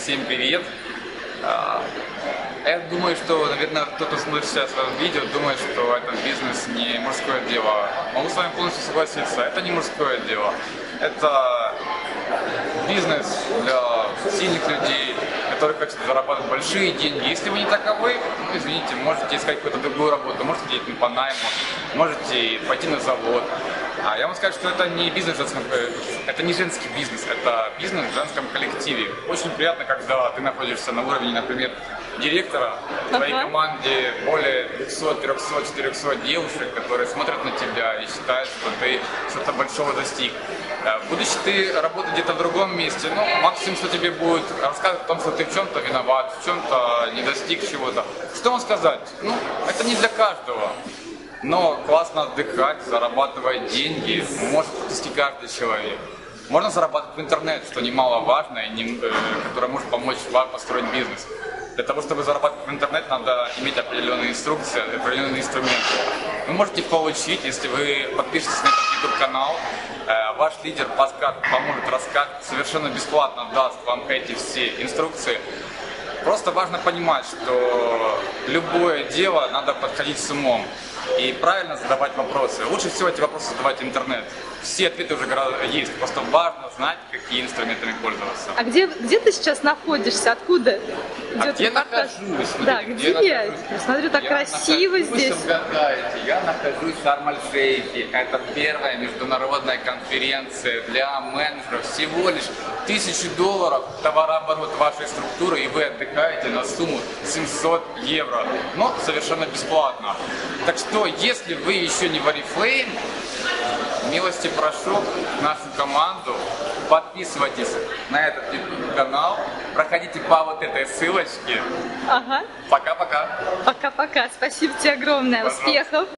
Всем привет! Я думаю, что, наверное, кто-то смотрит сейчас это видео, думает, что этот бизнес не мужское дело. Могу с вами полностью согласиться, это не мужское дело. Это бизнес для сильных людей, которые хотят зарабатывать большие деньги. Если вы не таковы, ну, извините, можете искать какую-то другую работу, можете делать по найму, можете пойти на завод. А я вам скажу, что это не бизнес это не женский бизнес, это бизнес в женском коллективе. Очень приятно, когда ты находишься на уровне, например, директора, в твоей команде более 200, 300, 400 девушек, которые смотрят на тебя и считают, что ты что-то большого достиг. Будучи ты работать где-то в другом месте, ну, максимум, что тебе будет рассказывать о том, что ты в чем-то виноват, в чем-то не достиг чего-то. Что вам сказать? Ну, это не для каждого. Но классно отдыхать, зарабатывать деньги может практически каждый человек. Можно зарабатывать в интернет, что немаловажно, и которое может помочь вам построить бизнес. Для того, чтобы зарабатывать в интернет, надо иметь определенные инструкции, определенные инструменты. Вы можете их получить, если вы подпишетесь на этот YouTube-канал. Ваш лидер поможет рассказать, совершенно бесплатно даст вам эти все инструкции. Просто важно понимать, что любое дело надо подходить с умом и правильно задавать вопросы. Лучше всего эти вопросы задавать в интернет. Все ответы уже есть, просто важно знать, какие инструментами пользоваться. А где ты сейчас находишься? Откуда идет где репортаж? нахожусь? Да, где я? Смотрю, так красиво здесь. Вы угадаете, я нахожусь в Шарм-эль-Шейхе. Это первая международная конференция для менеджеров. Всего лишь $1000 товарооборот вашей структуры, и вы отдыхаете на сумму 700 евро. Но совершенно бесплатно. Так что, если вы еще не в Oriflame, милости прошу в нашу команду, подписывайтесь на этот канал, проходите по вот этой ссылочке. Ага. Пока-пока. Пока-пока. Спасибо тебе огромное. Пожалуйста. Успехов.